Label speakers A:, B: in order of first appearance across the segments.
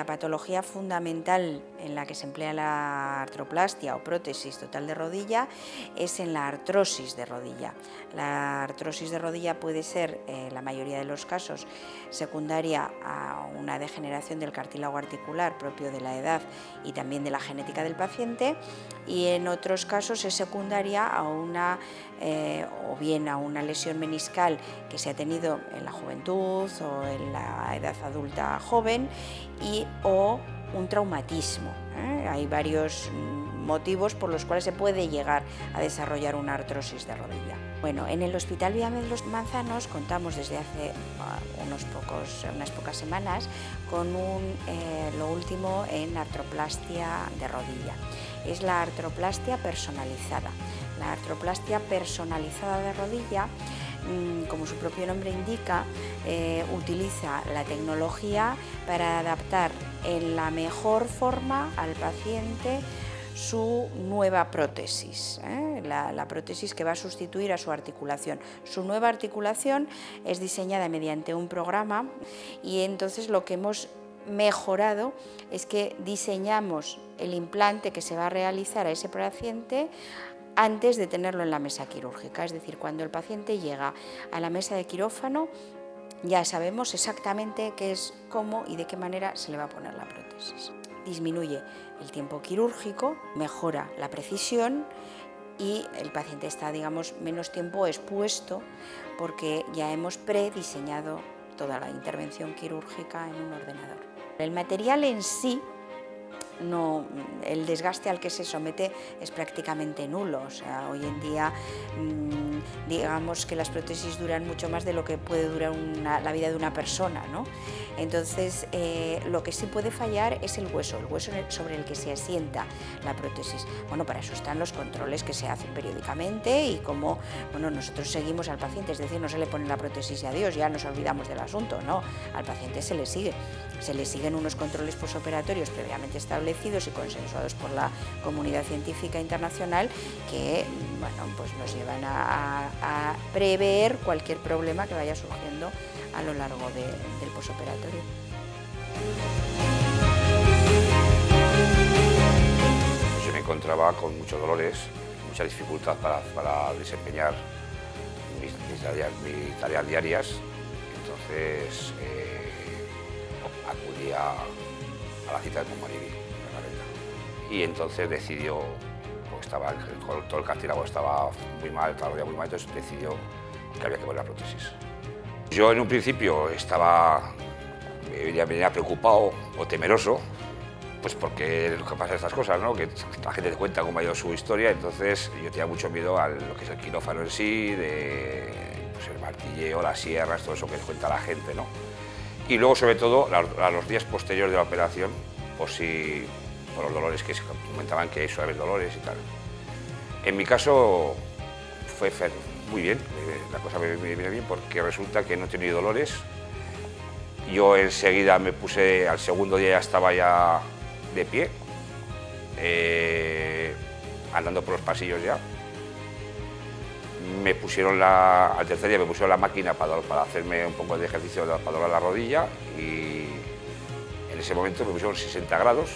A: la patología fundamental en la que se emplea la artroplastia o prótesis total de rodilla es en la artrosis de rodilla. La artrosis de rodilla puede ser, en la mayoría de los casos, secundaria a una degeneración del cartílago articular propio de la edad y también de la genética del paciente, y en otros casos es secundaria a una o bien a una lesión meniscal que se ha tenido en la juventud o en la edad adulta joven o un traumatismo. Hay varios motivos por los cuales se puede llegar a desarrollar una artrosis de rodilla. Bueno, en el Hospital Villamed Los Manzanos contamos desde hace unas pocas semanas con lo último en artroplastia de rodilla. Es la artroplastia personalizada. La artroplastia personalizada de rodilla, como su propio nombre indica, utiliza la tecnología para adaptar en la mejor forma al paciente su nueva prótesis, la prótesis que va a sustituir a su articulación. Su nueva articulación es diseñada mediante un programa y entonces lo que hemos mejorado es que diseñamos el implante que se va a realizar a ese paciente antes de tenerlo en la mesa quirúrgica, es decir, cuando el paciente llega a la mesa de quirófano ya sabemos exactamente qué es, cómo y de qué manera se le va a poner la prótesis. Disminuye el tiempo quirúrgico, mejora la precisión y el paciente está, digamos, menos tiempo expuesto porque ya hemos prediseñado toda la intervención quirúrgica en un ordenador. El material en sí, el desgaste al que se somete es prácticamente nulo. O sea, hoy en día digamos que las prótesis duran mucho más de lo que puede durar la vida de una persona, ¿no? Entonces, lo que sí puede fallar es el hueso sobre el que se asienta la prótesis. Bueno, para eso están los controles que se hacen periódicamente y como nosotros seguimos al paciente, es decir, no se le pone la prótesis y adiós, ya nos olvidamos del asunto, no, al paciente se le siguen unos controles posoperatorios previamente establecidos y consensuados por la comunidad científica internacional que pues nos llevan a prever cualquier problema que vaya surgiendo a lo largo del posoperatorio.
B: Pues yo me encontraba con muchos dolores, mucha dificultad para desempeñar mis tareas diarias, entonces acudí a la cita de Montmaribí, y entonces decidió, porque todo el cartílago estaba muy mal, estaba muy mal, entonces decidió que había que poner la prótesis. Yo en un principio venía preocupado o temeroso, pues porque es lo que pasa en estas cosas, ¿no? Que la gente te cuenta cómo ha ido su historia, entonces yo tenía mucho miedo a lo que es el quirófano en sí, pues el martilleo, las sierras, todo eso que cuenta la gente, ¿no? Y luego, sobre todo, a los días posteriores de la operación, por los dolores que se comentaban que suele haber dolores y tal. En mi caso fue muy bien, la cosa me viene bien porque resulta que no he tenido dolores. Yo enseguida me puse, al segundo día ya estaba ya de pie, andando por los pasillos ya. Al tercer día me pusieron la máquina para hacerme un poco de ejercicio para doblar la rodilla y en ese momento me pusieron 60 grados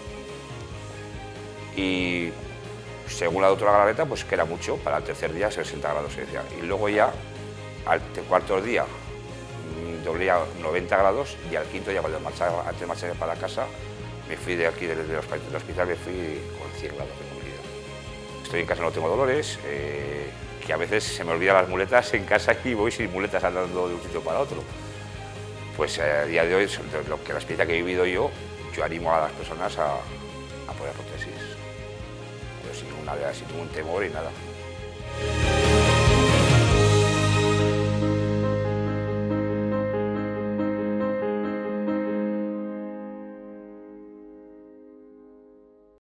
B: y según la doctora Galareta, pues que era mucho, para el tercer día 60 grados se decía. Y luego ya al cuarto día doblé a 90 grados y al quinto ya antes de marcharme para casa me fui de aquí del hospital, me fui con 100 grados de movilidad. Estoy en casa, no tengo dolores, que a veces se me olvidan las muletas en casa y voy sin muletas andando de un sitio para otro. Pues a día de hoy, la experiencia que he vivido yo animo a las personas a poner prótesis, pero sin ningún temor y nada.